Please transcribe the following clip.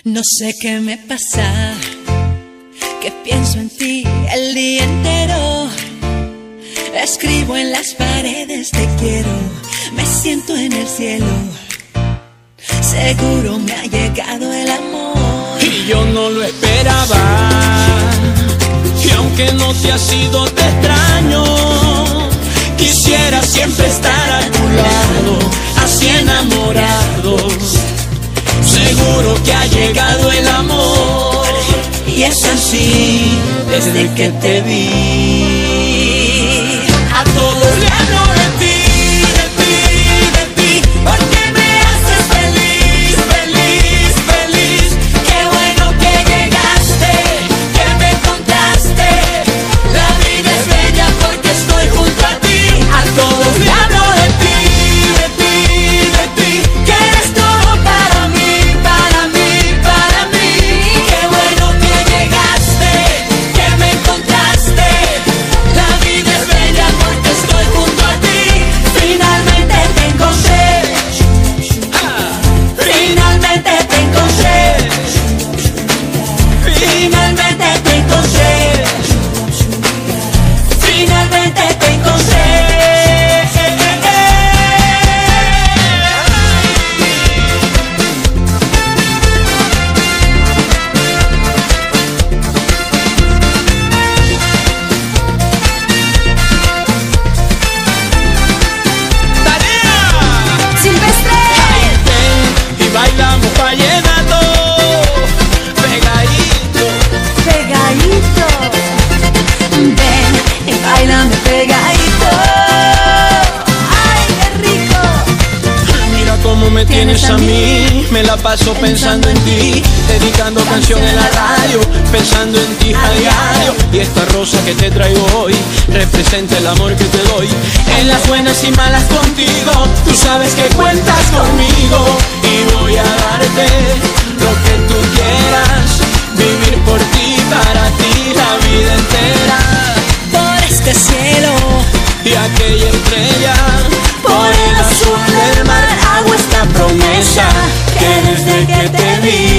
No sé qué me pasa, que pienso en ti el día entero. Escribo en las paredes te quiero, me siento en el cielo. Seguro me ha llegado el amor. Y yo no lo esperaba, y aunque no te ha sido te extraño. Quisiera siempre estar a tu lado, así enamorados. Seguro que ha llegado el amor, y es así desde que te vi. A todos le hablo de ti, de ti, de ti, porque me haces feliz, feliz, feliz. Qué bueno que llegaste, que me encontraste. La vida es bella porque estoy junto a ti. A todos le hablo de ti, de ti, de ti, que eres todo para mí, para mí, para mí. Qué bueno que llegaste, que me encontraste. La vida es bella porque estoy junto a ti. Finalmente te encontré, finalmente te encontré, finalmente te encontré, finalmente te encontré. Silvestre, Y bailamos vallenato, pegadito. pegadito, ven y bailame pegadito. Ay, qué rico. Mira cómo me tienes a mí, me la paso pensando en ti, dedicando canción en la radio, pensando en ti a diario. Y esta rosa que te traigo hoy representa el amor que te doy. En las buenas y malas contigo, tú sabes que cuentas conmigo. Y voy a darte lo que tú quieras, vivir por ti, para ti la vida entera. Por este cielo, Y aquella estrella, por el azul del mar, hago esta promesa que desde que te vi